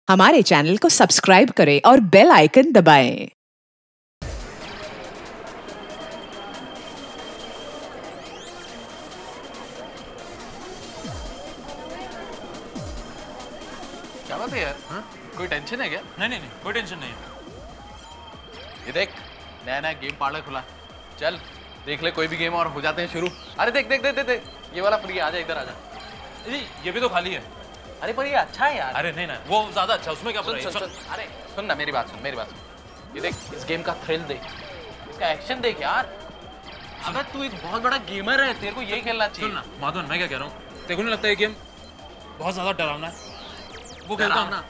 हमारे चैनल को सब्सक्राइब करें और बेल आइकन दबाएं। क्या बात है यार? कोई टेंशन है क्या? नहीं, कोई टेंशन नहीं है। ये देख, नया नया गेम पार्लर खुला, चल देख ले कोई भी गेम और हो जाते हैं शुरू। अरे देख देख देख देख, देख। ये वाला फ्री है, आजा इधर आजा। जी ये भी तो खाली है। अरे पर ये अच्छा है यार। अरे नहीं, वो ज्यादा अच्छा, उसमें क्या बुराई है? सुन। अरे सुन ना, मेरी बात सुन। ये देख, इस गेम का थ्रिल देख, इसका एक्शन देख यार। अगर तू एक बहुत बड़ा गेमर है, तेरे को यही खेलना चाहिए। सुन ना माधवन, मैं क्या कह रहा हूँ, तेरे को नहीं लगता ये गेम बहुत ज्यादा डरावना है? वो खेलता हूँ ना।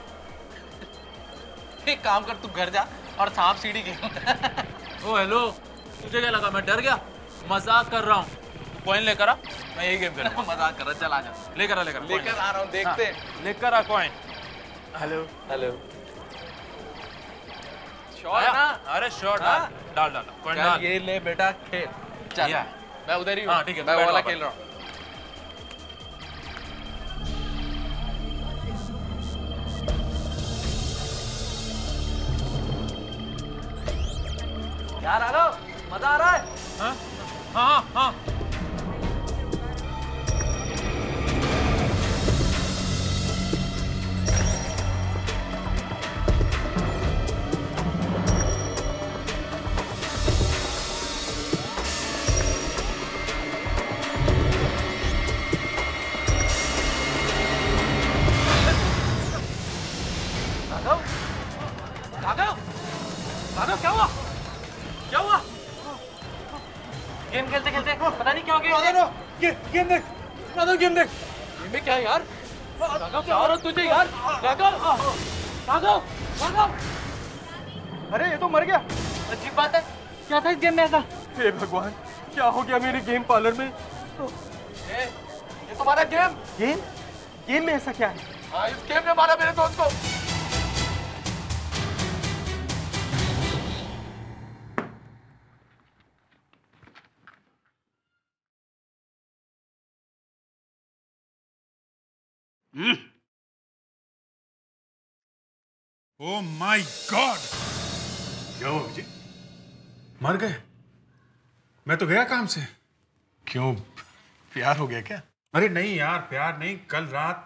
एक काम कर, तू घर जा और सांप सीढ़ी खेल। ओ हेलो, तुझे क्या लगा मैं डर गया? मजाक कर रहा हूँ। तू कॉइन लेकर आ, मैं यही गेम खेलूंगा। मजाक कर रहा, चल आजा। लेकर आ आ रहा हूँ, देखते हैं। लेकर आ कॉइन। हेलो शॉट ना? अरे शॉट डाल कॉइन डाल। ये ले बेटा, खेल। चल मैं उधर ही हूँ। ठीक है, मैं वाला खेल रहा हूँ। यार आ लो, मजा आ रहा है। हाँ। राघव क्या हुआ? गेम खेलते खेलते पता नहीं क्या हो गया। गेम देख। गेम में क्या है यार? राघव क्या हो रहा है तुझे यार? राघव। अरे ये तो मर गया। अजीब बात है, क्या था इस गेम में ऐसा? हे भगवान, क्या हो गया मेरे गेम पार्लर में? ये तुम्हारा गेम में ऐसा क्या है? हाँ, इस गेम ने मारा मेरे दोस्त को। Oh my God! क्या हुआ विजय? मर गए? मैं तो गया काम से। क्यों, प्यार हो गया क्या? अरे नहीं यार, प्यार नहीं। कल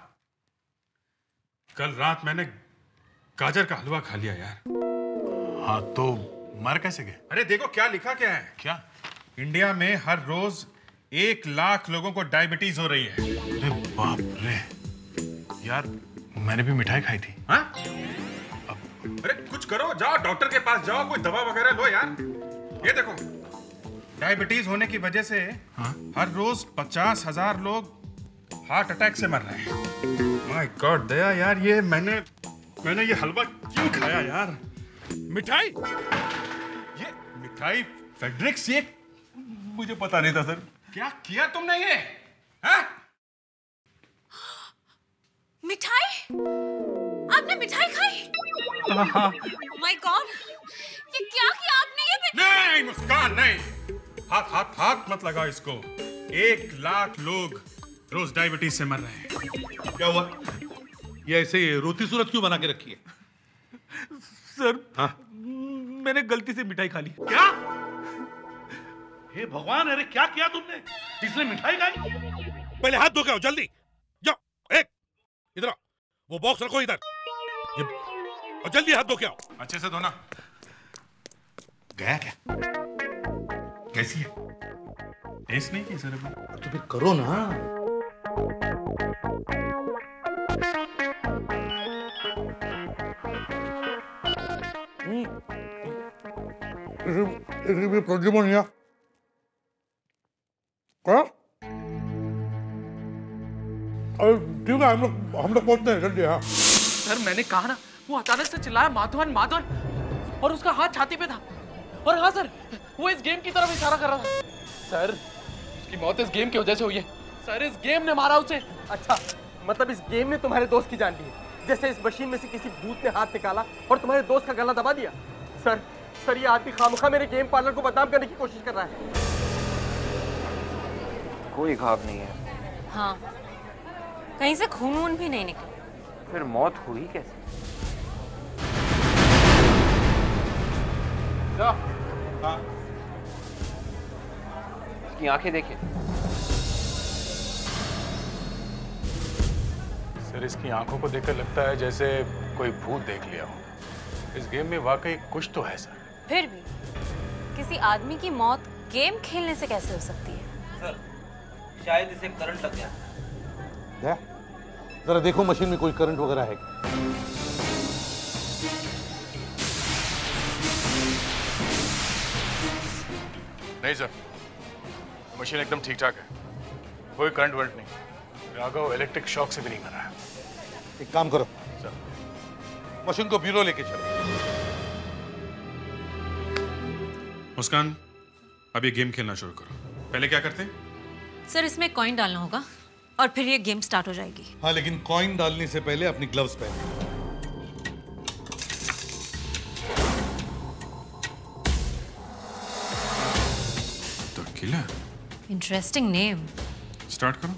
रात मैंने गाजर का हलवा खा लिया यार। हाँ तो मर कैसे गए? अरे देखो क्या लिखा क्या है। क्या? इंडिया में हर रोज 1 लाख लोगों को डायबिटीज हो रही है। अरे बाप रे यार, मैंने भी मिठाई खाई थी। हाँ? अरे कुछ करो, जाओ डॉक्टर के पास जाओ, कोई दवा वगैरह लो यार। ये देखो, डायबिटीज होने की वजह से हर रोज 50,000 लोग हार्ट अटैक से मर रहे हैं। माय गॉड दया यार, ये मैंने ये हलवा क्यों खाया यार? मिठाई फेड्रिक्स, ये मुझे पता नहीं था सर। क्या किया तुमने ये? हाँ? मिठाई? आपने मिठाई खाई? माय गॉड, ये क्या किया आपने? ये नहीं मुस्कान, नहीं। हाथ मत लगाओ इसको। 1 लाख लोग रोज डायबिटीज से मर रहे हैं। क्या हुआ? ये ऐसे रोती सूरत क्यों बना के रखी है? सर, मैंने गलती से मिठाई खा ली। क्या? हे भगवान, अरे क्या किया तुमने? इसने मिठाई खाई? पहले हाथ धो के आओ, जल्दी जाओ। इधर आओ, वो बॉक्स रखो इधर, और जल्दी हाथ धो के आओ। अच्छे से धोना। गया क्या? कैसी है? टेस्ट नहीं की सर अभी? तो फिर करो ना। प्रद्युमन या क्या? ठीक है, हम लोग पहुंचते हैं जल्दी। हाँ सर, मैंने कहा ना, वो अचानक से चिल्लाया माधवन, और उसका हाथ छाती पे था। और हाँ सर, वो इस गेम की तरफ इशारा कर रहा था। सर, उसकी मौत इस गेम की वजह से हुई है। सर, इस गेम ने मारा उसे। अच्छा, मतलब इस गेम ने तुम्हारे दोस्त की जान ली है, जैसे इस मशीन में से किसी भूत ने हाथ निकाला और तुम्हारे दोस्त का गला दबा दिया। सर ये आदमी खामखा मेरे गेम पार्लर को बदनाम करने की कोशिश कर रहा है। कोई घाव नहीं है। हाँ, कहीं से खून वून भी नहीं निकला। फिर मौत हुई कैसे? हाँ। इसकी आंखें देखिए। सर इसकी आंखों को देखकर लगता है जैसे कोई भूत देख लिया हो। इस गेम में वाकई कुछ तो है सर। फिर भी किसी आदमी की मौत गेम खेलने से कैसे हो सकती है? सर शायद इसे करंट लग गया। जरा देखो मशीन में कोई करंट वगैरह है। नहीं सर, मशीन एकदम ठीक ठाक है, कोई करंट वर्ट नहीं। राघव इलेक्ट्रिक शॉक से भी नहीं मरा है। एक काम करो सर, मशीन को ब्यूरो लेके चलो। मुस्कान, अब ये गेम खेलना शुरू करो। पहले क्या करते हैं? सर इसमें कॉइन डालना होगा और फिर ये गेम स्टार्ट हो जाएगी। हाँ, लेकिन कॉइन डालने से पहले अपनी ग्लव्स पहने। तो किला इंटरेस्टिंग नेम। स्टार्ट करो।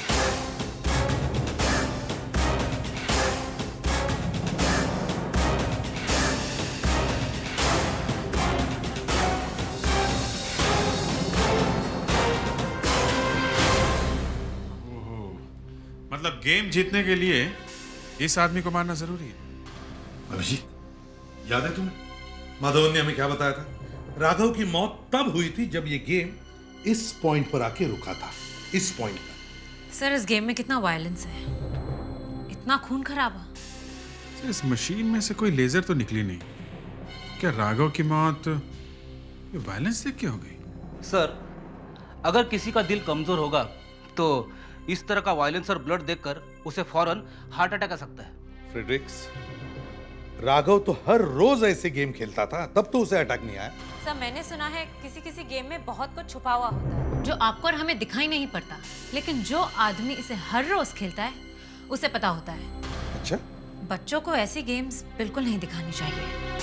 मतलब गेम जीतने के लिए इस आदमी को मारना जरूरी है। अभिजीत, याद है तुम्हें माधवन ने हमें क्या बताया था? राघव की मौत तब हुई थी जब ये गेम इस पॉइंट पर आके रुका था। इस पॉइंट पर। सर इस गेम में कितना वायलेंस है, इतना खून खराबा। इस मशीन में से कोई लेजर तो निकली नहीं। क्या राघव की मौत ये वायलेंस देख के हो गई? सर अगर किसी का दिल कमजोर होगा तो इस तरह का वायलेंस और ब्लड देखकर उसे फौरन हार्ट अटैक आ सकता है। फ्रेडरिक्स, राघव तो हर रोज ऐसे गेम खेलता था, तब तो उसे अटैक नहीं आया। सर मैंने सुना है किसी किसी गेम में बहुत कुछ छुपा हुआ होता है जो आपको और हमें दिखाई नहीं पड़ता, लेकिन जो आदमी इसे हर रोज खेलता है उसे पता होता है। अच्छा? बच्चों को ऐसी गेम्स बिल्कुल नहीं दिखानी चाहिए।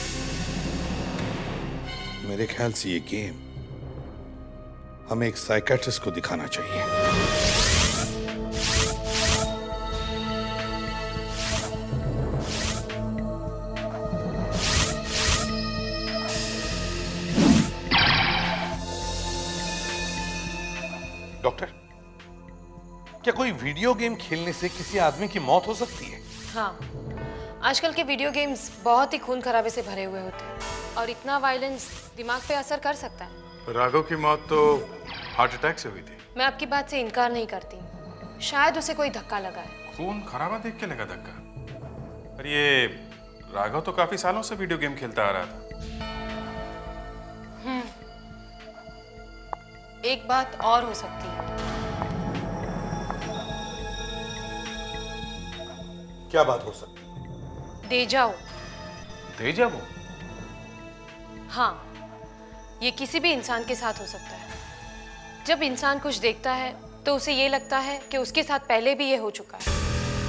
मेरे ख्याल से ये गेम हमें एक साइकियाट्रिस्ट को दिखाना चाहिए। डॉक्टर, क्या कोई वीडियो गेम खेलने से किसी आदमी की मौत हो सकती है? हाँ, आजकल के वीडियो गेम्स बहुत ही खून खराबे से भरे हुए होते हैं और इतना वायलेंस दिमाग पे असर कर सकता है। राघव की मौत तो हार्ट अटैक से हुई थी। मैं आपकी बात से इनकार नहीं करती, शायद उसे कोई धक्का लगा है। खून खराबा देख के लगा धक्का? पर ये राघव तो काफी सालों से वीडियो गेम खेलता आ रहा था। एक बात और हो सकती है। क्या बात हो सकती है? डेजा वू। डेजा वू? हाँ, ये किसी भी इंसान के साथ हो सकता है। जब इंसान कुछ देखता है तो उसे ये लगता है कि उसके साथ पहले भी ये हो चुका है।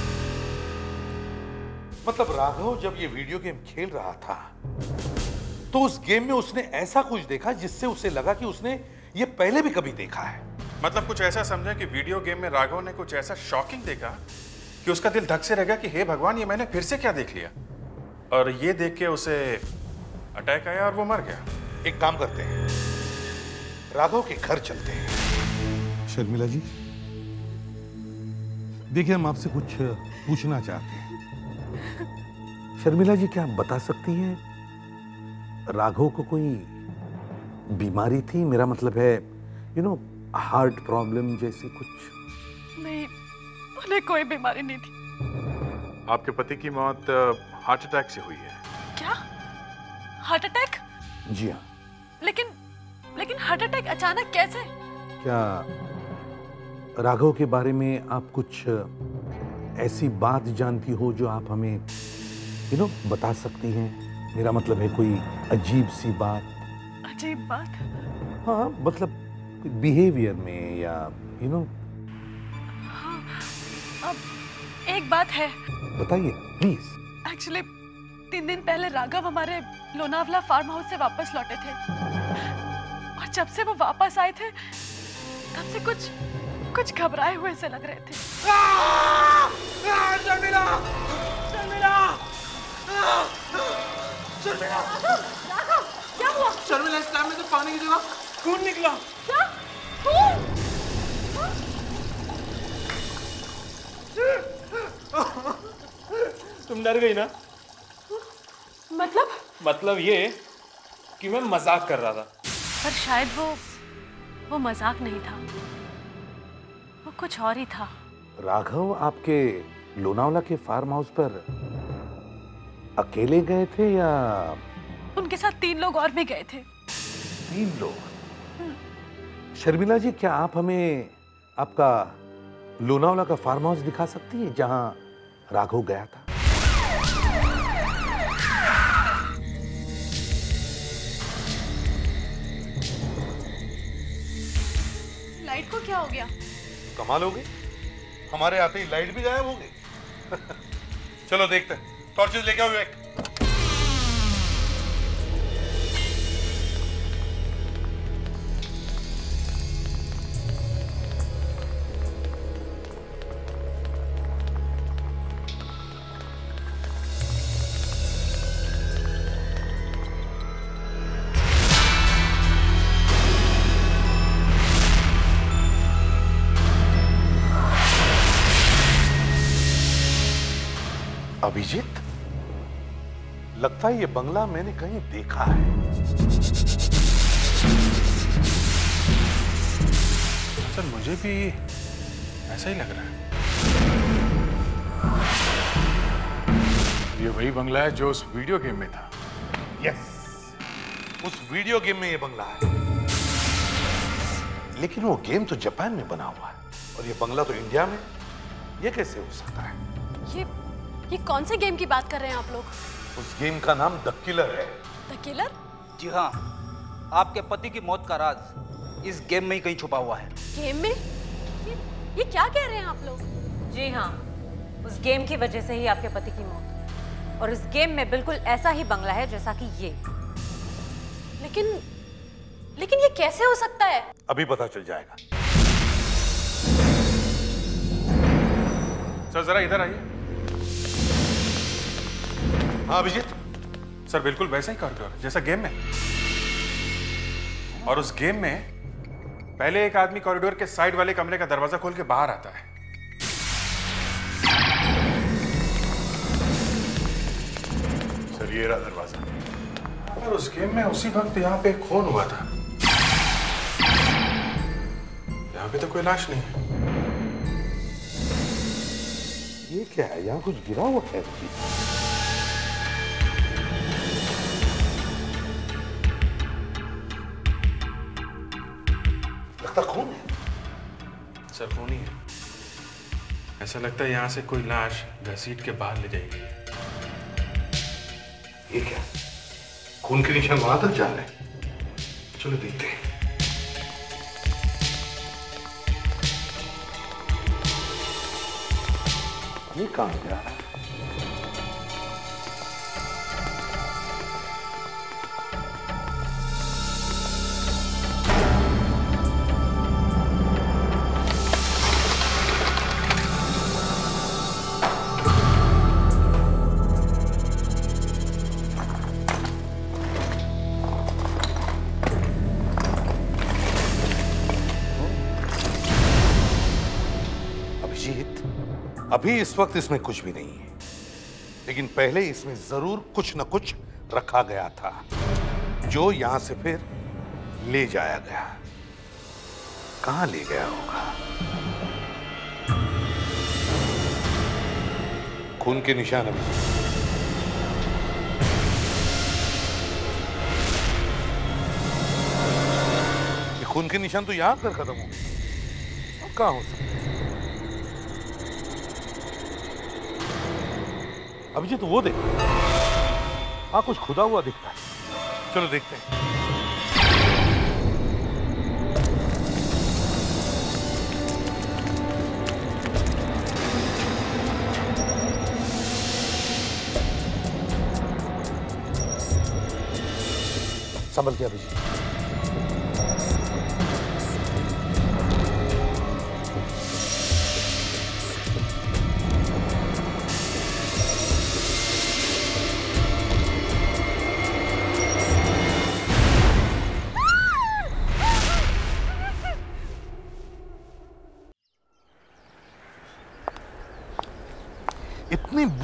मतलब राघव जब ये वीडियो गेम खेल रहा था तो उस गेम में उसने ऐसा कुछ देखा जिससे उसे लगा कि उसने ये पहले भी कभी देखा है। मतलब कुछ ऐसा समझा कि वीडियो गेम में राघव ने कुछ ऐसा शॉकिंग देखा कि उसका दिल धक से रह गया कि हे भगवान, ये मैंने फिर से क्या देख लिया। और ये देख के उसे अटैक आया और वो मर गया। एक काम करते हैं, राघव के घर चलते हैं। शर्मिला जी, देखिए हम आपसे कुछ पूछना चाहते हैं। शर्मिला जी, क्या आप बता सकती हैं राघव को कोई बीमारी थी? मेरा मतलब है हार्ट प्रॉब्लम जैसी कुछ? नहीं, उन्हें कोई बीमारी नहीं थी। आपके पति की मौत हार्ट अटैक से हुई है। क्या? Heart attack? जी हाँ। लेकिन हार्ट अटैक अचानक कैसे? क्या राघव के बारे में आप कुछ ऐसी बात जानती हो जो आप हमें बता सकती हैं? मेरा मतलब है कोई अजीब सी बात। अजीब बात? हाँ, मतलब बिहेवियर में या हाँ, अब एक बात है। बताइए प्लीज। एक्चुअली 3 दिन पहले राघव हमारे लोनावला फार्म हाउस से वापस लौटे थे और जब से वो वापस आए थे तब से कुछ घबराए हुए से लग रहे थे। खून निकला। क्या? खून? तुम डर गई ना? मतलब ये कि मैं मजाक कर रहा था। पर शायद वो मजाक नहीं था, वो कुछ और ही था। राघव आपके लोनावला के फार्म हाउस पर अकेले गए थे या उनके साथ 3 लोग और भी गए थे। 3 लोग? शर्मिला जी, क्या आप हमें आपका लोनावला का फार्म हाउस दिखा सकती है जहां राघव गया था? लाइट को क्या हो गया? कमाल हो गई, हमारे आते ही लाइट भी गायब हो गई। चलो देखते हैं, टॉर्चेस लेके आओ विवेक। अभिजीत, लगता है ये बंगला मैंने कहीं देखा है। सर मुझे भी ऐसा ही लग रहा है। ये वही बंगला है जो उस वीडियो गेम में था। यस, उस वीडियो गेम में ये बंगला है, लेकिन वो गेम तो जापान में बना हुआ है और ये बंगला तो इंडिया में। ये कैसे हो सकता है? ये कौन से गेम की बात कर रहे हैं आप लोग? उस गेम का नाम द किलर है। The killer? जी हाँ, आपके पति की मौत का राज इस गेम में ही कहीं छुपा हुआ है। गेम में? ये क्या कह रहे हैं आप लोग? जी हाँ, उस गेम की वजह से ही आपके पति की मौत। और इस गेम में बिल्कुल ऐसा ही बंगला है जैसा कि ये। लेकिन ये कैसे हो सकता है? अभी पता चल जाएगा। सर जरा इधर आइए। हाँ अभिजीत। सर बिल्कुल वैसा ही कॉरिडोर जैसा गेम में। और उस गेम में पहले एक आदमी कॉरिडोर के साइड वाले कमरे का दरवाजा खोल के बाहर आता है। सर ये रहा दरवाजा। और उस गेम में उसी वक्त यहाँ पे खून हुआ था। यहाँ पे तो कोई लाश नहीं है। ये क्या है? यहाँ कुछ गिरा हुआ है। लगता खून है। सर खून ही है। ऐसा लगता है यहाँ से कोई लाश घसीट के बाहर ले जाएगी। ये क्या? खून के निशान वहां तक जा रहे हैं। चलो देखते हैं। ये कहां जा रहा है? अभी इस वक्त इसमें कुछ भी नहीं है, लेकिन पहले इसमें जरूर कुछ न कुछ रखा गया था जो यहां से फिर ले जाया गया। कहां ले गया होगा? खून के निशान अभी। ये खून के निशान तो यहां पर खत्म हो गए। कहां हो सकता है? अभिजीत वो देख, हाँ कुछ खुदा हुआ दिखता है। चलो देखते हैं। संभल के अभिजीत।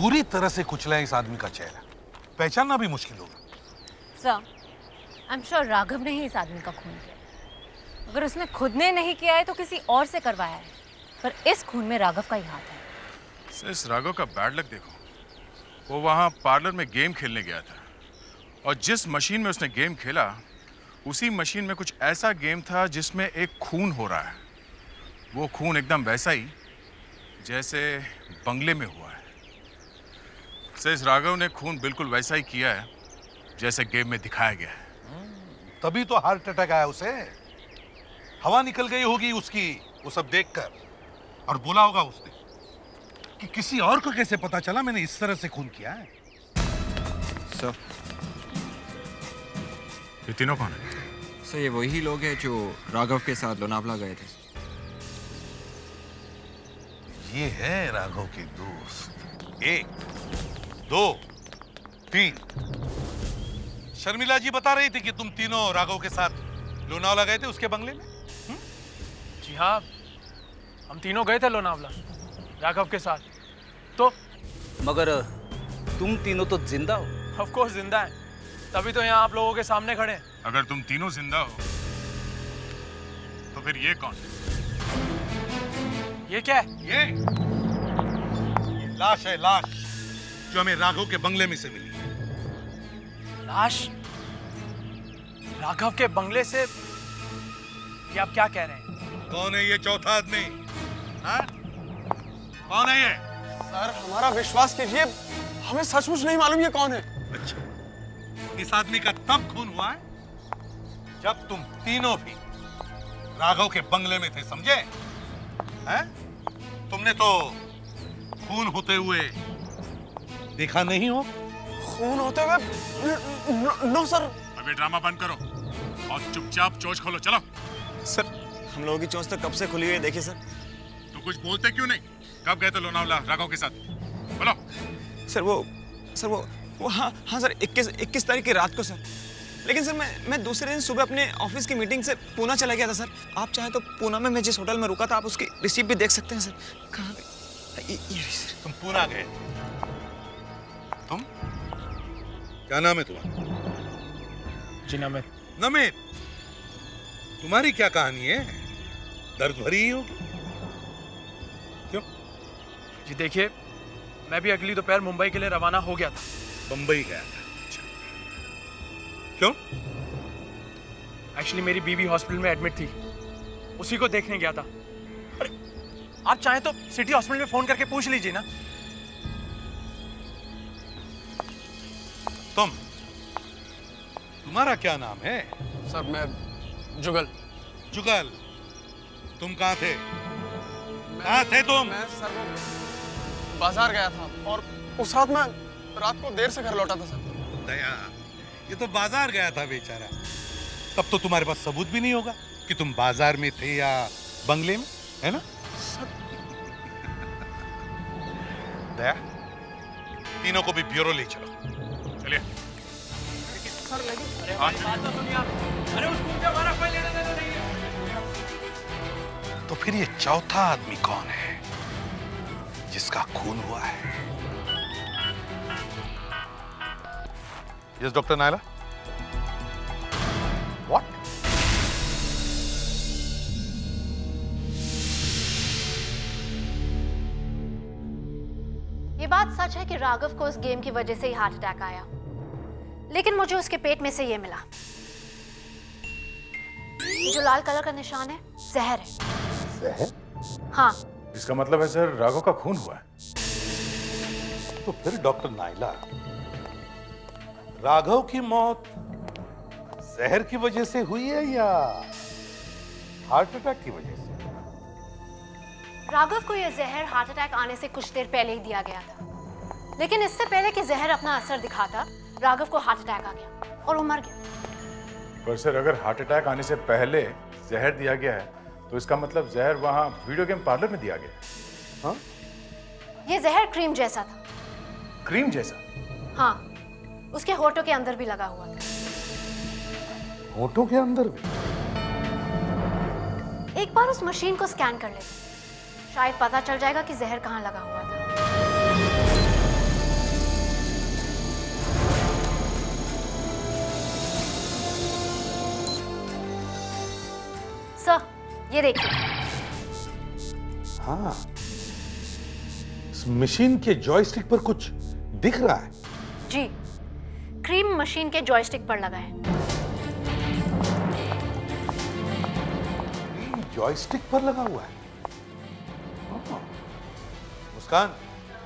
पूरी तरह से कुचला है इस आदमी का चेहरा, पहचानना भी मुश्किल होगा। Sir, I am sure Raghav ने ही इस आदमी का खून किया। अगर उसने खुद ने नहीं किया है तो किसी और से करवाया है, पर इस खून में राघव का ही हाथ है। सर, इस राघव का बैड लक देखो, वो वहाँ पार्लर में गेम खेलने गया था और जिस मशीन में उसने गेम खेला उसी मशीन में कुछ ऐसा गेम था जिसमें एक खून हो रहा है। वो खून एकदम वैसा ही जैसे बंगले में हुआ है। सर, इस राघव ने खून बिल्कुल वैसा ही किया है जैसे गेम में दिखाया गया है। तभी तो हार्ट अटैक आया उसे। हवा निकल गई होगी उसकी वो सब देखकर, और बोला होगा उसने कि किसी और को कैसे पता चला मैंने इस तरह से खून किया है। सर, ये तीनों कौन है? सर, ये वही लोग हैं जो राघव के साथ लोनावला गए थे। ये है राघव के दोस्त। 1, 2, 3। शर्मिला जी बता रही थी कि तुम तीनों राघव के साथ लोनावला गए थे उसके बंगले में। जी हाँ, हम तीनों गए थे लोनावला राघव के साथ। तो मगर तुम तीनों तो जिंदा हो। ऑफ कोर्स जिंदा है, तभी तो यहाँ आप लोगों के सामने खड़े हैं। अगर तुम तीनों जिंदा हो तो फिर ये कौन? ये क्या है? ये लाश है, लाश जो हमें राघव के बंगले में से मिली है। लाश राघव के बंगले से? ये आप क्या कह रहे हैं? कौन है ये चौथा आदमी? हाँ? कौन है ये? सर, हमारा विश्वास कीजिए, हमें सचमुच नहीं मालूम ये कौन है। अच्छा, इस आदमी का तब खून हुआ है जब तुम तीनों भी राघव के बंगले में थे, समझे? हैं? तुमने तो खून होते हुए देखा नहीं हो? खून होते हुए? No sir. अबे ड्रामा बंद करो और चुपचाप चोंच खोलो। चलो। सर, हम लोगों की चोंच तो कब से खुली हुई है, देखिए सर। तो कुछ बोलते क्यों नहीं? कब गए थे लोनावला राघव के साथ? बोलो। सर वो हाँ सर, 21 तारीख की रात को सर। लेकिन सर मैं दूसरे दिन सुबह अपने ऑफिस की मीटिंग से पूना चला गया था सर। आप चाहे तो पूना में मैं जिस होटल में रुका था आप उसकी रिसीप्ट भी देख सकते हैं सर। कहाँ गए? तुम पूना गए? तुम क्या नाम है तुम्हारा? जी नमित। नमित, तुम्हारी क्या कहानी है? दर्द भरी ही होगी। क्यों? जी देखिए, मैं भी अगली दोपहर मुंबई के लिए रवाना हो गया था। बंबई गया था? अच्छा। क्यों? एक्चुअली मेरी बीवी हॉस्पिटल में एडमिट थी, उसी को देखने गया था। अरे आप चाहें तो सिटी हॉस्पिटल में फोन करके पूछ लीजिए ना। तुम्हारा क्या नाम है? सर, मैं जुगल। जुगल, तुम कहाँ थे? कहाँ थे तुम? मैं सर बाजार गया था और उस रात मैं रात को देर से घर लौटा था सर। दया, ये तो बाजार गया था बेचारा। तब तो तुम्हारे पास सबूत भी नहीं होगा कि तुम बाजार में थे या बंगले में, है ना? दया, तीनों को भी ब्यूरो ले चलो। चलिए। सर लेकिन अरे बात तो सुनिए आप। अरे उस खून से हमारा कोई लेना देना नहीं है। तो फिर ये चौथा आदमी कौन है जिसका खून हुआ है? Yes doctor Naila. व्हाट? ये बात सच है कि राघव को उस गेम की वजह से ही हार्ट अटैक आया, लेकिन मुझे उसके पेट में से ये मिला। जो लाल कलर का निशान है, जहर है। जहर? हाँ। इसका मतलब है सर राघव का खून हुआ है। तो फिर डॉक्टर नायला, राघव की मौत जहर की वजह से हुई है या हार्ट अटैक की वजह से? राघव को यह जहर हार्ट अटैक आने से कुछ देर पहले ही दिया गया था, लेकिन इससे पहले कि जहर अपना असर दिखाता, राघव को हार्ट अटैक आ गया और वो मर गया। पर सर अगर हार्ट अटैक आने से पहले जहर दिया गया है तो इसका मतलब जहर वहां वीडियो गेम पार्लर में दिया गया। हाँ? ये जहर क्रीम जैसा था। क्रीम जैसा? हाँ, उसके होठों के अंदर भी लगा हुआ था। होठों के अंदर भी? एक बार उस मशीन को स्कैन कर लेते, शायद पता चल जाएगा कि जहर कहाँ लगा हुआ था। ये देखिए। हाँ, इस मशीन के जॉयस्टिक पर कुछ दिख रहा है। जी, क्रीम मशीन के जॉयस्टिक पर लगा है। जॉयस्टिक पर लगा हुआ है। मुस्कान,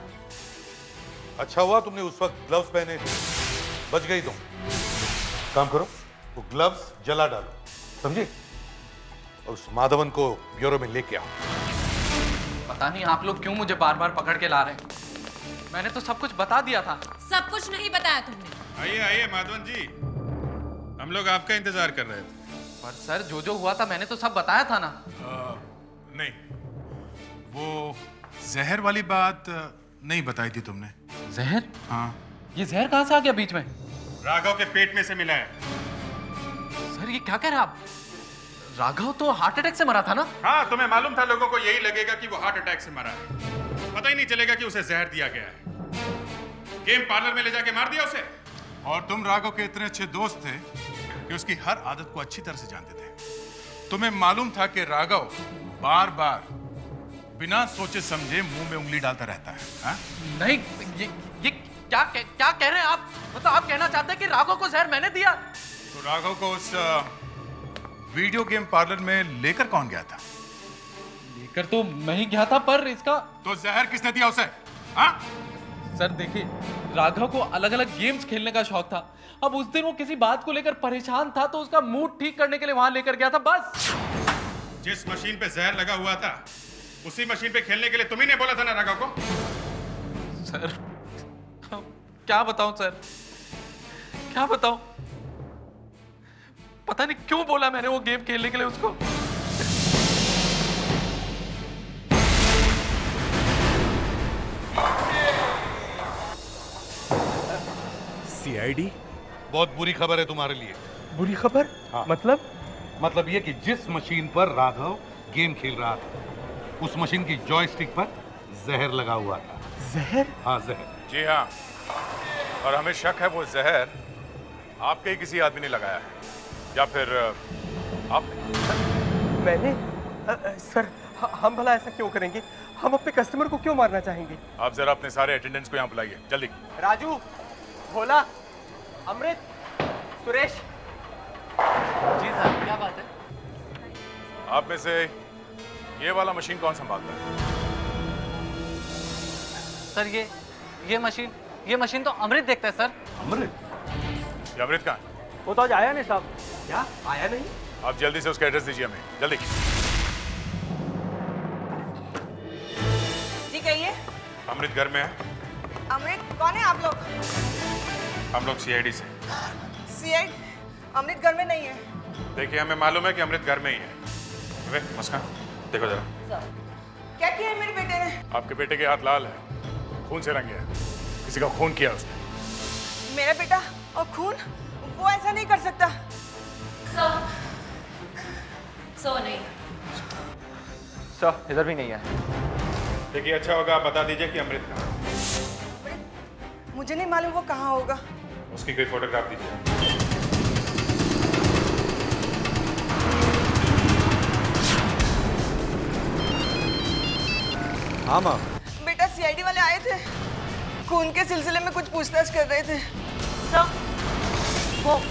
अच्छा हुआ तुमने उस वक्त ग्लव्स पहने थे, बच गई तुम। काम करो, वो ग्लव्स जला डालो, समझे? और उस माधवन को ब्यूरो में लेके आओ। पता नहीं आप लोग क्यों मुझे बार बार पकड़ के ला रहे हैं। मैंने तो सब कुछ बता दिया था। सब कुछ नहीं बताया तुमने। आइए आइए माधवन जी, हम लोग आपका इंतजार कर रहे थे। पर सर जो हुआ था मैंने तो सब बताया था ना। नहीं, वो जहर वाली बात नहीं बताई थी तुमने। जहर? हाँ। ये जहर कहाँ से आ गया बीच में? राघव के पेट में से मिला है। सर ये क्या कह रहे हैं आप? राघव तो हार्ट अटैक से मरा था ना? हाँ, तुम्हें मालूम था लोगों को यही लगेगा कि वो हार्ट अटैक से मरा है, पता ही नहीं चलेगा कि उसे जहर दिया गया है। गेम पार्लर में ले जाके मार दिया उसे। और तुम राघव के इतने अच्छे दोस्त थे कि उसकी हर आदत को अच्छी तरह से जानते थे। तुम्हें मालूम था कि राघव बार बार बिना सोचे समझे मुंह में उंगली डालता रहता है। हा? नहीं, ये क्या कह रहे हैं आप? मतलब आप कहना चाहते हैं कि राघव को जहर मैंने दिया? तो राघव को उस वीडियो गेम पार्लर में लेकर कौन गया था? लेकर तो मैं ही गया था, पर इसका तो जहर किसने दिया उसे? हाँ? सर देखिए, राघव को अलग अलग गेम्स खेलने का शौक था। अब उस दिन वो किसी बात को लेकर परेशान था तो उसका मूड ठीक करने के लिए वहां लेकर गया था, बस। जिस मशीन पे जहर लगा हुआ था उसी मशीन पे खेलने के लिए तुम्ही ने बोला था ना राघव को? सर क्या बताऊं सर, क्या बताऊं? पता नहीं क्यों बोला मैंने वो गेम खेलने के लिए उसको। सीआईडी? बहुत बुरी खबर है तुम्हारे लिए। बुरी खबर? हाँ। मतलब ये कि जिस मशीन पर राघव गेम खेल रहा था उस मशीन की जॉयस्टिक पर जहर लगा हुआ था। जहर? हाँ, जहर। जी हाँ, और हमें शक है वो जहर आपके ही किसी आदमी ने लगाया है, या फिर आपने। मैंने? सर हम भला ऐसा क्यों करेंगे? हम अपने कस्टमर को क्यों मारना चाहेंगे? आप जरा अपने सारे अटेंडेंट्स को यहाँ बुलाइए, जल्दी। राजू, भोला, अमृत, सुरेश। जी सर, क्या बात है? आप में से ये वाला मशीन कौन संभालता है? सर ये मशीन तो अमृत देखता है सर। अमृत? ये अमृत कहाँ है? वो तो आज आया नहीं साहब। क्या आया नहीं? आप जल्दी से उसका एड्रेस दीजिए हमें, जल्दी। जी कहिए। अमृत घर में है? अमृत कौन है आप लोग? हम लोग सीआईडी से। सीआईडी? अमृत घर में नहीं है। देखिए हमें मालूम है कि अमृत घर में ही है। वे मुस्कान, देखो जरा। क्या किया है मेरे बेटे ने? आपके बेटे के हाथ लाल है, खून से रंगे हैं, किसी का खून किया उसने। मेरा बेटा और खून? वो ऐसा नहीं कर सकता। सो नहीं। सर इधर भी नहीं है। देखिए अच्छा होगा आप बता दीजिए कि अमृत कहाँ है। मुझे नहीं मालूम वो कहाँ होगा। उसकी कोई फोटोग्राफ दीजिए। हाँ माँ। बेटा सीआईडी वाले आए थे, खून के सिलसिले में कुछ पूछताछ कर रहे थे। वो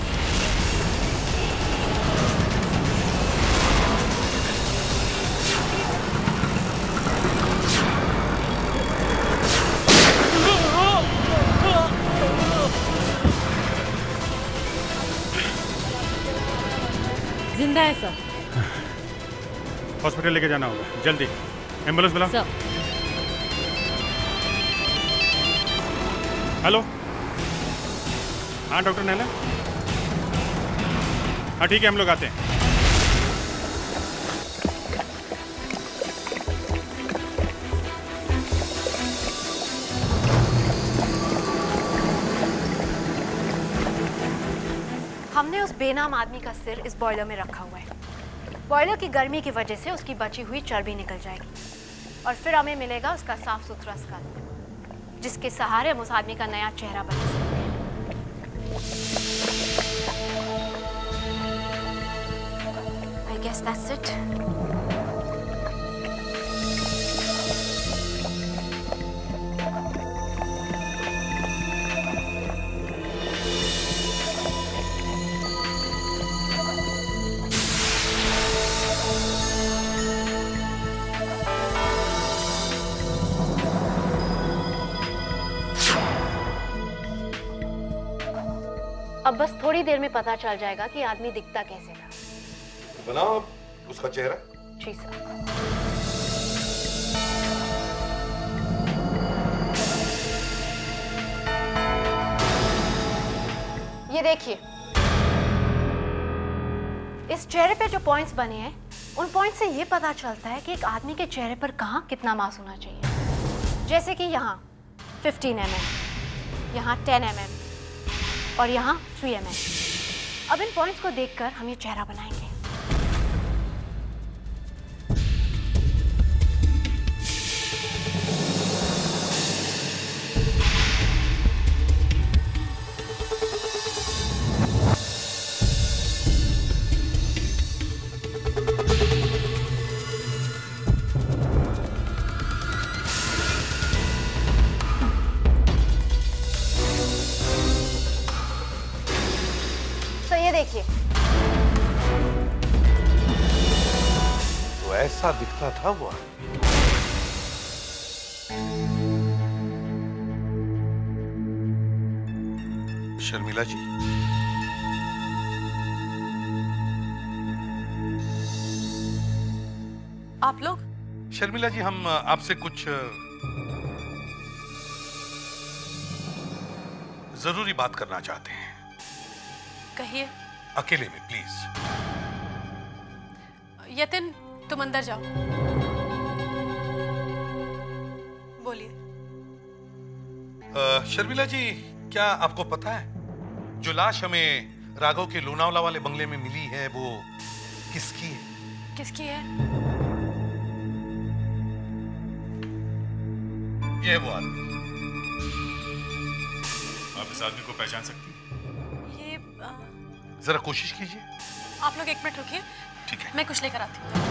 जिंदा है सर। हॉस्पिटल लेके जाना होगा, जल्दी एम्बुलेंस बुलाओ। सर। हेलो, हाँ डॉक्टर नैला। हाँ ठीक है, हम लोग आते हैं। हमने उस बेनाम आदमी का सिर इस बॉयलर में रखा हुआ है। बॉयलर की गर्मी की वजह से उसकी बची हुई चर्बी निकल जाएगी और फिर हमें मिलेगा उसका साफ सुथरा स्कल, जिसके सहारे हम उस आदमी का नया चेहरा बना सकते हैं। I guess that's it. अब बस थोड़ी देर में पता चल जाएगा कि आदमी दिखता कैसे था। बनाओ उसका चेहरा। जी सर। ये देखिए, इस चेहरे पे जो पॉइंट्स बने हैं, उन पॉइंट से ये पता चलता है कि एक आदमी के चेहरे पर कहाँ कितना मांस होना चाहिए। जैसे कि यहाँ 15 mm, यहाँ 10 mm और यहाँ 3 mm। अब इन पॉइंट्स को देखकर हम ये चेहरा बनाएंगे। देखिए, तो ऐसा दिखता था वो। शर्मिला जी, आप लोग? शर्मिला जी, हम आपसे कुछ जरूरी बात करना चाहते हैं। कहिए। अकेले में प्लीज। यतिन, तुम अंदर जाओ। बोलिए। शर्मिला जी, क्या आपको पता है जो लाश हमें राघव के लोनावला वाले बंगले में मिली है वो किसकी है? किसकी है? ये वो आदमी। आप इस आदमी को पहचान सकती हैं? जरा कोशिश कीजिए। आप लोग 1 मिनट रुकिए। ठीक है, मैं कुछ लेकर आती हूँ।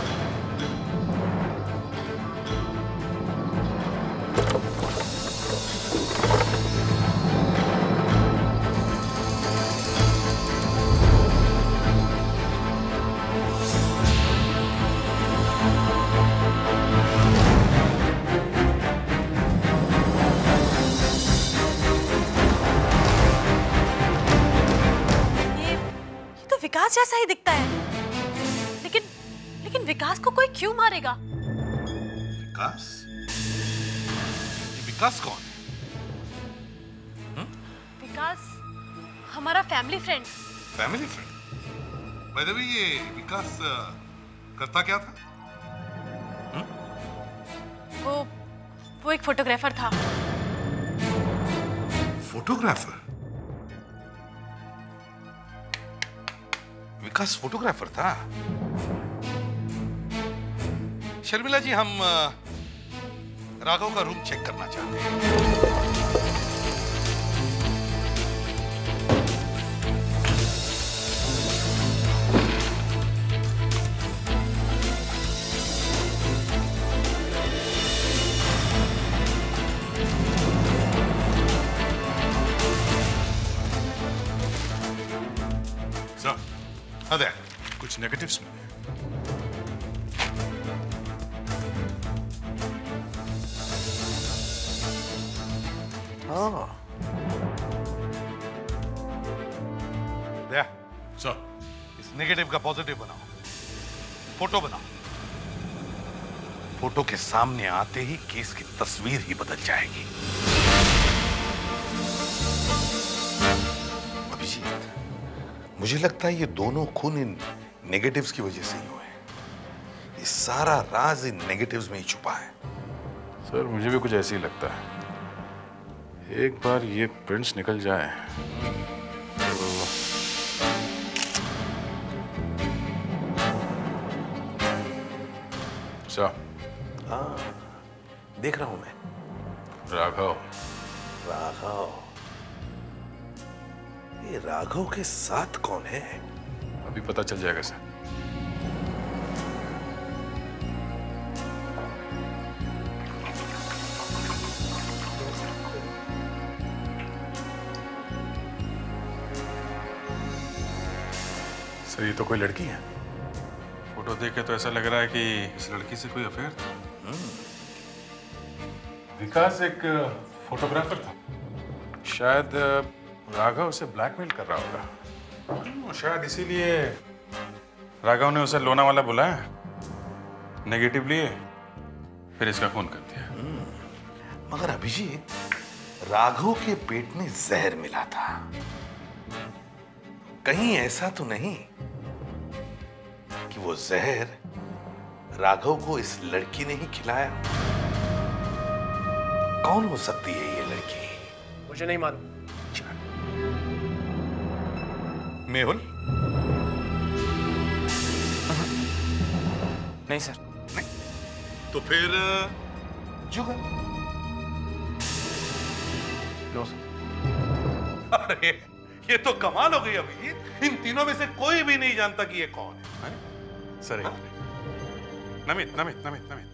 विकास जैसा ही दिखता है, लेकिन विकास को कोई क्यों मारेगा? विकास? ये विकास कौन है? विकास हमारा family friend. Family friend? By the way, ये विकास करता क्या था? वो एक फोटोग्राफर था। फोटोग्राफर? विकास फोटोग्राफर था? शर्मिला जी, हम राघव का रूम चेक करना चाहते हैं। अरे कुछ नेगेटिव्स में। हाँ, सर, इस नेगेटिव का पॉजिटिव बनाओ, फोटो बनाओ। फोटो के सामने आते ही केस की तस्वीर ही बदल जाएगी। अभिजीत, मुझे लगता है ये दोनों खून इन नेगेटिव्स की वजह से ही हुए। ये सारा राज इन नेगेटिव्स में ही छुपा है। सर, मुझे भी कुछ ऐसे ही लगता है। एक बार ये प्रिंट्स निकल जाए तो... हाँ, देख रहा हूं मैं। राघव। ये राघव के साथ कौन है? अभी पता चल जाएगा सर। सर, ये तो कोई लड़की है। फोटो देख के तो ऐसा लग रहा है कि इस लड़की से कोई अफेयर था। विकास एक फोटोग्राफर था, शायद राघव उसे ब्लैकमेल कर रहा होगा। शायद इसीलिए राघव ने उसे लोनावाला बुलाया, नेगेटिव लिए, फिर इसका खून कर दिया। मगर अभिजीत, राघव के पेट में जहर मिला था, कहीं ऐसा तो नहीं कि वो जहर राघव को इस लड़की ने ही खिलाया? कौन हो सकती है ये लड़की? मुझे नहीं मालूम। मेहुल? नहीं सर। नहीं? तो फिर जुगल? अरे ये तो कमाल हो गई अभिजीत, इन तीनों में से कोई भी नहीं जानता कि ये कौन है। सर नमित नमित नमित नमित,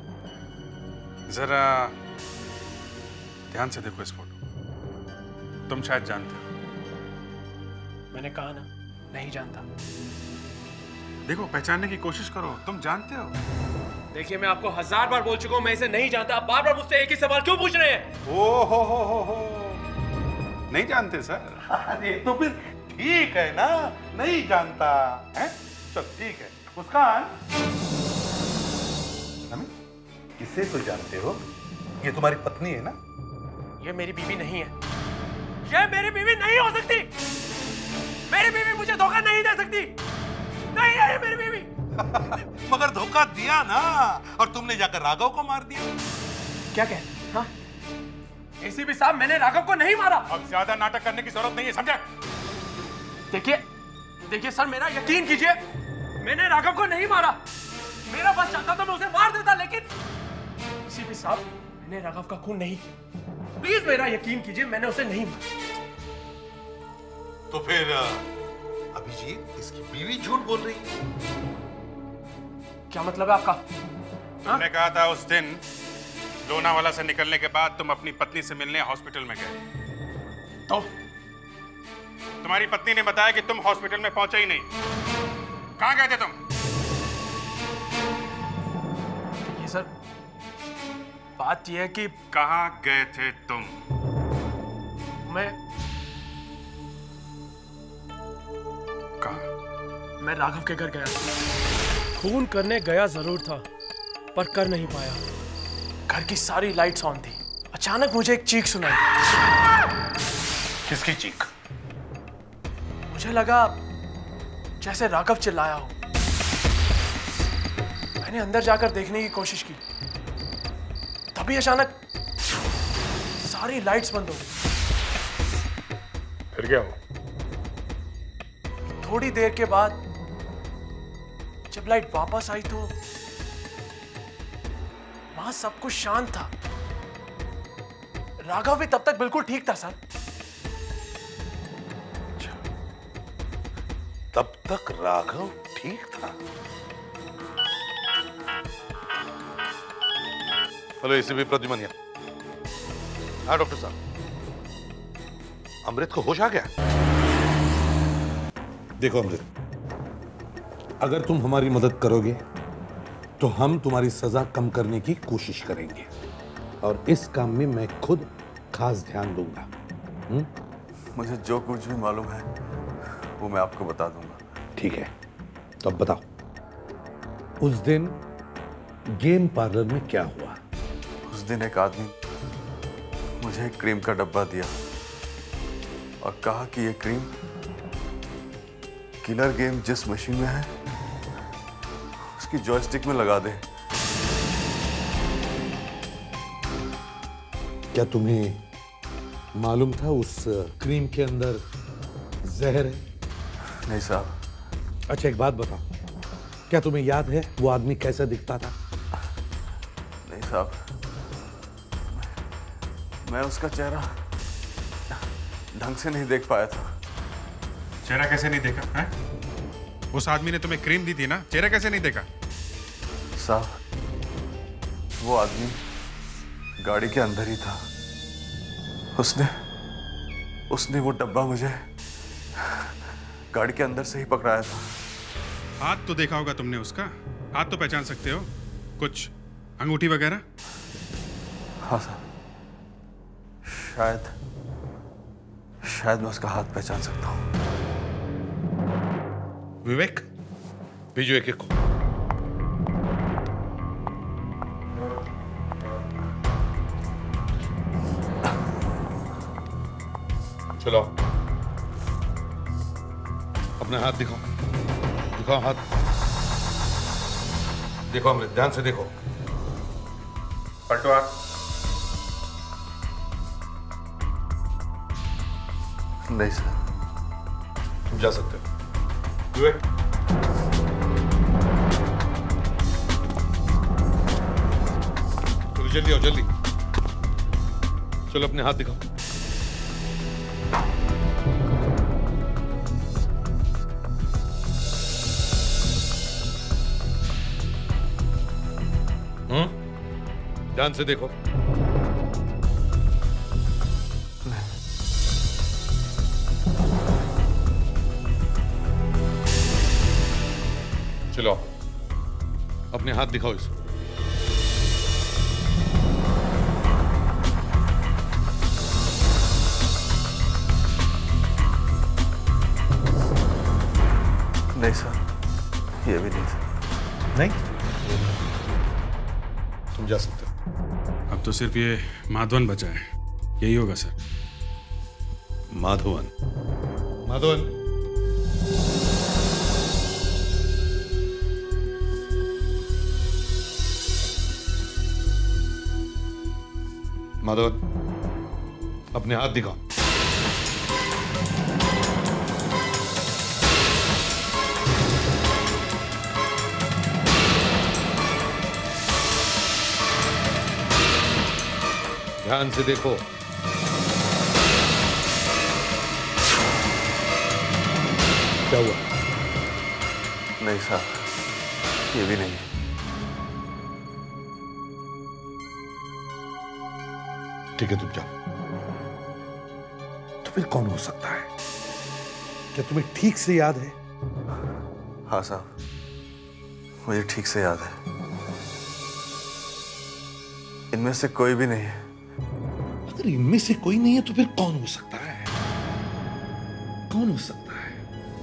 जरा ध्यान से देखो इस फोटो। तुम शायद जानते हो। मैंने कहा ना, नहीं जानता। देखो, पहचानने की कोशिश करो, तुम जानते हो। देखिए, मैं आपको 1000 बार बोल चुका हूं मैं इसे नहीं जानता। आप बार बार मुझसे एक ही सवाल क्यों पूछ रहे हैं? ओ हो नहीं जानते सर? अरे तो फिर ठीक है ना, नहीं जानता है? चल ठीक है। मुस्कान, इसे तो जानते हो, ये तुम्हारी पत्नी है ना? ये मेरी बीवी नहीं है। ये मेरी बीवी नहीं हो सकती। मेरी बीवी मुझे धोखा नहीं दे सकती। नहीं है ये मेरी बीवी। मगर धोखा दिया ना, और तुमने जाकर राघव को मार दिया। क्या कह? हाँ? एसीपी साहब, मैंने राघव को नहीं मारा। अब ज्यादा नाटक करने की जरूरत नहीं है, समझे? देखिए सर, मेरा यकीन कीजिए, मैंने राघव को नहीं मारा। मेरा बस चाहता था मैं उसे मार देता, लेकिन एसीपी साहब, मैंने राघव का खून नहीं किया। प्लीज मेरा यकीन कीजिए, मैंने उसे नहीं मारा। तो फिर अभिजीत, इसकी बीवी झूठ बोल रही है। क्या मतलब है आपका? तुमने कहा था उस दिन लोनावाला से निकलने के बाद तुम अपनी पत्नी से मिलने हॉस्पिटल में गए। तो तुम्हारी पत्नी ने बताया कि तुम हॉस्पिटल में पहुंचे ही नहीं। कहां गए थे तुम? ये सर, बात यह है कि कहां गए थे तुम? मैं राघव के घर गया। खून करने गया जरूर था, पर कर नहीं पाया। घर की सारी लाइट्स ऑन थी। अचानक मुझे एक चीख सुनाई। किसकी चीख? मुझे लगा जैसे राघव चिल्लाया हो। मैंने अंदर जाकर देखने की कोशिश की, तभी अचानक सारी लाइट्स बंद हो गई। फिर क्या हुआ? थोड़ी देर के बाद जब लाइट वापस आई तो वहां सब कुछ शांत था। राघव भी तब तक बिल्कुल ठीक था सर। तब तक राघव ठीक था? हेलो एसीपी प्रद्युमन यहाँ। हाँ डॉक्टर साहब, अमृत को होश आ गया? देखो अमृत, अगर तुम हमारी मदद करोगे तो हम तुम्हारी सजा कम करने की कोशिश करेंगे, और इस काम में मैं खुद खास ध्यान दूंगा। मुझे जो कुछ भी मालूम है वो मैं आपको बता दूंगा। ठीक है, तो अब बताओ, उस दिन गेम पार्लर में क्या हुआ? उस दिन एक आदमी मुझे एक क्रीम का डब्बा दिया और कहा कि ये क्रीम किलर गेम जिस मशीन में है उसकी जॉयस्टिक में लगा दे। क्या तुम्हें मालूम था उस क्रीम के अंदर जहर है? नहीं साहब। अच्छा एक बात बताओ, क्या तुम्हें याद है वो आदमी कैसा दिखता था? नहीं साहब, मैं उसका चेहरा ढंग से नहीं देख पाया था। चेहरा कैसे नहीं देखा है? उस आदमी ने तुम्हें क्रीम दी थी ना, चेहरा कैसे नहीं देखा? साहब, वो आदमी गाड़ी के अंदर ही था। उसने वो डब्बा मुझे गाड़ी के अंदर से ही पकड़ाया था। हाथ तो देखा होगा तुमने उसका? हाथ तो पहचान सकते हो? कुछ अंगूठी वगैरह? हाँ साहब, शायद मैं उसका हाथ पहचान सकता हूँ। विवेक, भेजो एक को। चलो, अपने हाथ दिखाओ, दिखाओ हाथ। देखो अमृत, ध्यान से देखो। पलटो हाथ। नहीं सर। तुम जा सकते हो। विवेक, चलो जल्दी आओ, जल्दी। चलो अपने हाथ दिखाओ। ध्यान से देखो। चलो अपने हाथ दिखाओ इसको। नहीं सर, ये भी नहीं सर। नहीं, तुम जा सकते हो। अब तो सिर्फ ये माधवन बचा है, यही होगा सर। माधवन, माधवन, माधवन, अपने हाथ दिखाओ। ध्यान से देखो। क्या हुआ? नहीं सर, ये भी नहीं। ठीक है, तुम जाओ। तो फिर कौन हो सकता है? क्या तुम्हें ठीक से याद है? हाँ साहब, मुझे ठीक से याद है। इनमें से कोई भी नहीं है। अगर इनमें से कोई नहीं है तो फिर कौन हो सकता है? कौन हो सकता है?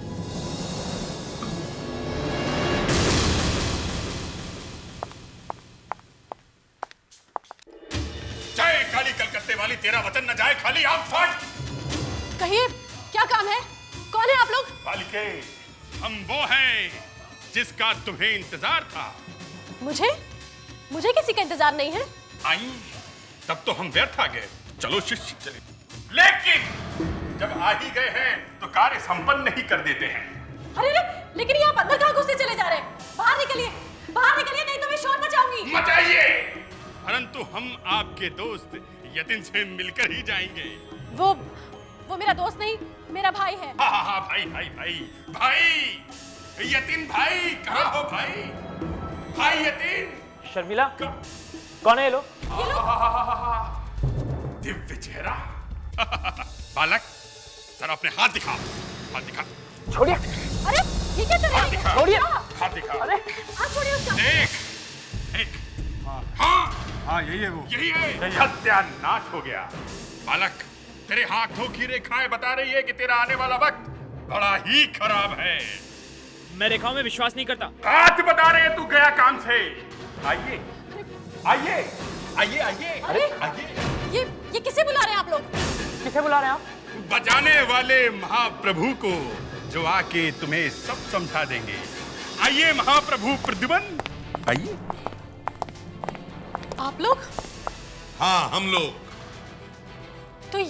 जय काली कलकत्ते वाली, तेरा वतन न जाए खाली। आम फट। कहिए, क्या काम है? कौन है आप लोग? बालिके, हम वो हैं जिसका तुम्हें इंतजार था। मुझे किसी का इंतजार नहीं है। आई तब तो हम व्यर्थ आ गए। चलो शिष्य चले। लेकिन जब आ ही गए हैं तो कार्य संपन्न नहीं कर देते हैं। अरे लेकिन ये आप अंदर कहाँ घुसते चले जा रहे हैं? बाहर निकलिए, नहीं तो मैं शोर मचाऊंगी। मचाइए, परंतु हम आपके दोस्त यतिन से मिलकर ही जाएंगे। वो मेरा दोस्त नहीं, मेरा भाई है। हाँ, भाई यतिन भाई, कहाँ हो भाई? भाई यतिन। शर्मिला, कौन है ये लोग? दिव्य चेहरा। बालक, जरा अपने हाथ दिखा। हाथ दिखा। छोड़िए। अरे ठीक है, हाथ दिखा। छोड़िए। हाथ दिखा। अरे हाथ छोड़िए उसका। देख। हाँ, यही है वो। यही है। सत्यानाश हो गया। बालक, तेरे हाथों की रेखाएं बता रही है कि तेरा आने वाला वक्त बड़ा ही खराब है। मैं रेखाओं में विश्वास नहीं करता। हाथ बता रहे हैं तू गया काम से। आइए, आइए, आइए, आइए। अरे ये किसे बुला रहे हैं आप लोग? किसे बुला रहे हैं आप? बचाने वाले महाप्रभु को, जो आके तुम्हें सब समझा देंगे। आइए महाप्रभु प्रद्युमन, आइए। आप लोग? हाँ, हम लोग। तो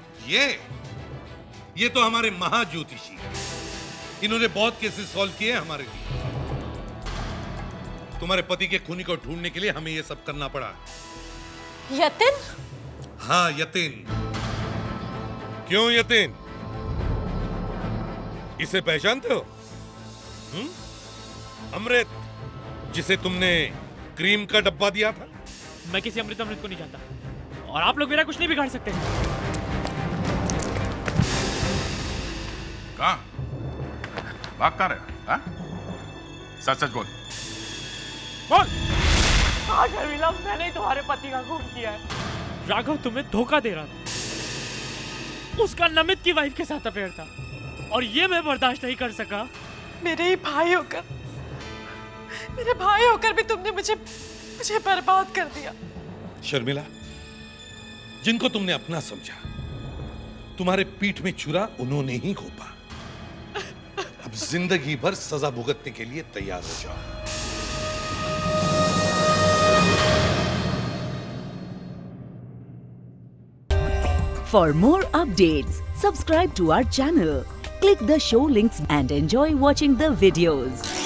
ये तो हमारे महाज्योतिषी हैं। इन्होंने बहुत केसेस सॉल्व किए हैं हमारे लिए। तुम्हारे पति के खूनी को ढूंढने के लिए हमें ये सब करना पड़ा। यतिन? हाँ, यतिन। क्यों यतिन? इसे पहचानते हो? अमृत, जिसे तुमने क्रीम का डब्बा दिया था। मैं किसी अमृत को नहीं जानता, और आप लोग मेरा कुछ नहीं बिगाड़ सकते। कहाँ भाग कहाँ रहे? हाँ? सच बोल। बोल। हाँ शर्मिला, मैंने ही तुम्हारे पति का खून किया है। राघव तुम्हें धोखा दे रहा था। उसका नमित की वाइफ के साथ अफेयर था और ये मैं बर्दाश्त नहीं कर सका। मेरे ही भाई होकर, मेरे भाई होकर भी तुमने मुझे बर्बाद कर दिया। शर्मिला, जिनको तुमने अपना समझा, तुम्हारे पीठ में छुरा उन्होंने ही घोंपा। अब जिंदगी भर सजा भुगतने के लिए तैयार हो जाओ। For more updates, subscribe to our channel, click the show links and enjoy watching the videos.